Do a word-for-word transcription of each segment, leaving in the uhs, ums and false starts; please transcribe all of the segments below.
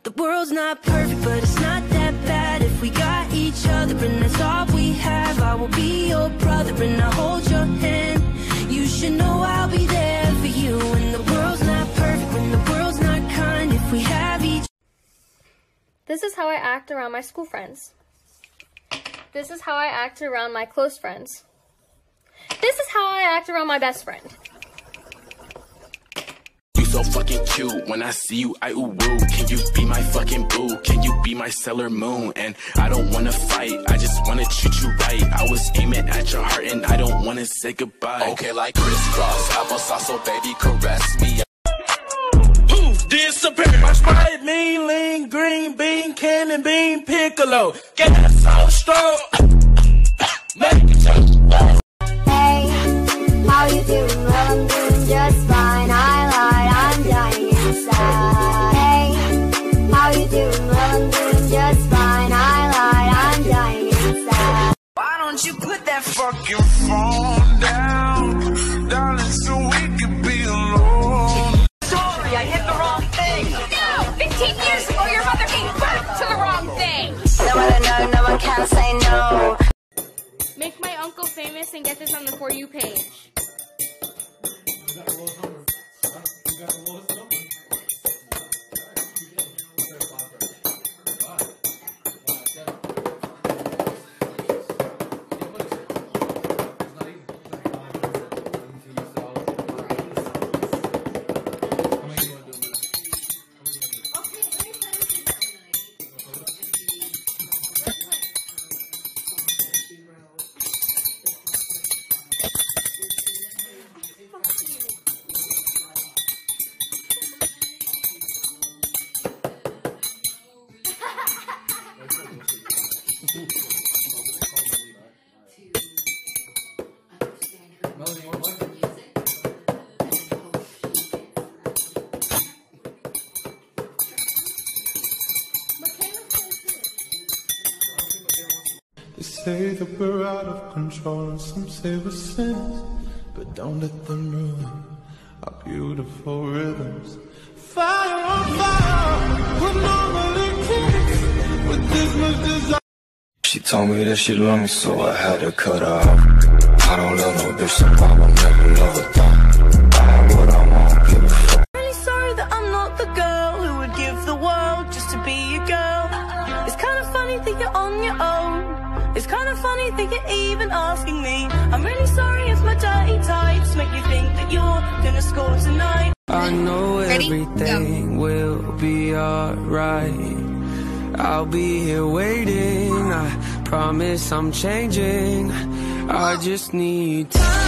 The world's not perfect, but it's not that bad if we got each other, and that's all we have. I will be your brother and I'll hold your hand. You should know I'll be there for you. And the world's not perfect, when the world's not kind, if we have each. This is how I act around my school friends. This is how I act around my close friends. This is how I act around my best friend. So fucking cute, when I see you, I ooh woo. Can you be my fucking boo? Can you be my Sailor Moon? And I don't wanna fight, I just wanna treat you right. I was aiming at your heart and I don't wanna say goodbye. Okay, like crisscross, applesauce, so baby caress me. Poof, disappear. My Sprite, mean, lean, green bean, candy bean, piccolo. Gas so strong. Make it jump. Hey, how you doing? Well, I'm doing just fine. I lied, I'm dying inside. Hey, how you doing? Well, I'm doing just fine. I lied, I'm dying inside. Why don't you put that fucking phone down, darling, so we can be alone? Sorry, I hit the wrong thing. No, fifteen years ago, your mother gave birth to the wrong thing. No one no, no one can say no. Make my uncle famous and get this on the For You page. They say that we're out of control and some say we're sins, but don't let them ruin our beautiful rhythms. Fire on fire, what normally kicks with this much desire. She told me that she loved me, so I had to cut her off. I don't love no bitch, so I will never love a thought. I have what I want, give a fuck. I'm really sorry that I'm not the girl who would give the world just to be your girl. It's kind of funny that you're on your own. It's kind of funny that you're even asking me. I'm really sorry if my dirty types make you think that you're gonna score tonight. I know Ready? everything Go. will be alright. I'll be here waiting. I promise I'm changing. I just need time.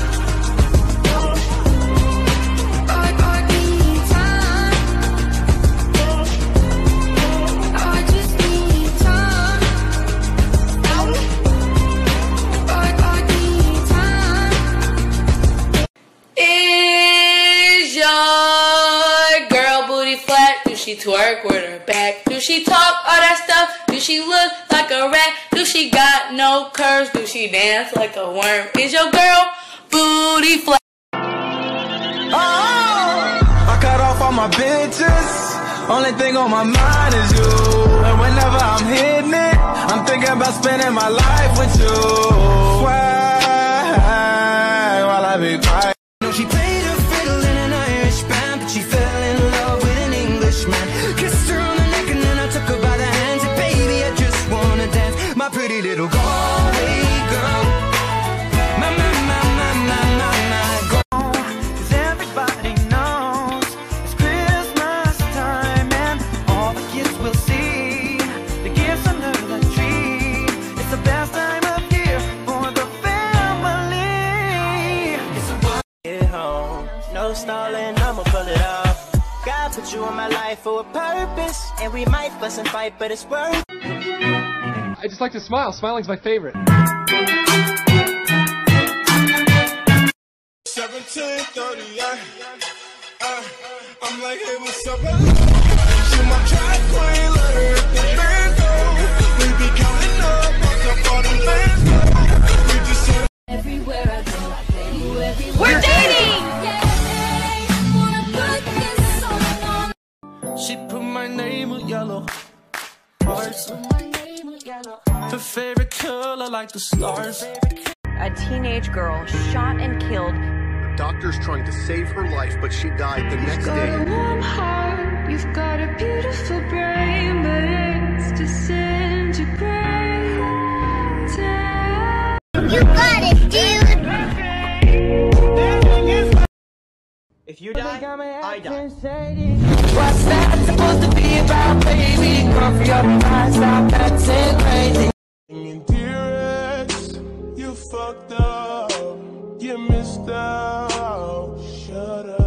She twerk with her back? Do she talk all that stuff? Do she look like a rat? Do she got no curves? Do she dance like a worm? Is your girl booty flat? Oh, I cut off all my bitches. Only thing on my mind is you. And whenever I'm hitting it, I'm thinking about spending my life with you. Why? While I be quiet. No, she played a fiddle in an Irish band, but she fell in love with an Englishman. Kissed her on the neck and then I took her by the hands. And baby, I just wanna dance, my pretty little Galway girl. My, my, my, my, my, my, my girl. 'Cause everybody knows it's Christmas time and all the kids will see the gifts under the tree. It's the best time of year for the family. It's a Get home, no stalling, I'ma pull it off. God put you in my life for a purpose, and we might fuss and fight, but it's worth. I just like to smile. Smiling's my favorite. seventeen thirty, uh, uh, I'm like, hey, what's up? She my track queen, let her hit the band go. We be counting up, what's up, all them fans go. We just said Everywhere I go, I play you everywhere. We're dating! Yeah, wanna put this song on. She put my name name with yellow hearts. Her favorite color like the stars. A teenage girl shot and killed. Doctors trying to save her life, but she died the next day. You've got a warm heart, you've got a beautiful brain, but it's disintegrating. You got it, dude. If you die, I die. What's that supposed to be about, baby? Come for your mind, stop acting crazy. In T-Rex, you fucked up, you missed out. Shut up.